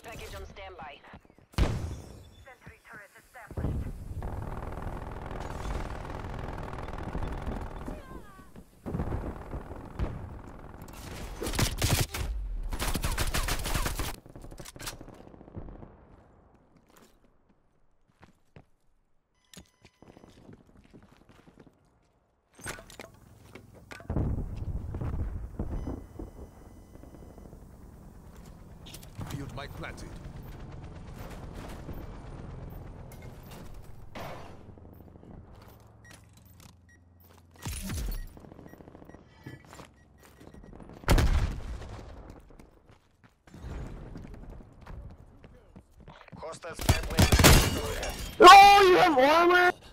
package on standby. Sentry turret established. Field mic planted. Hostiles friendly. Oh, you have armor?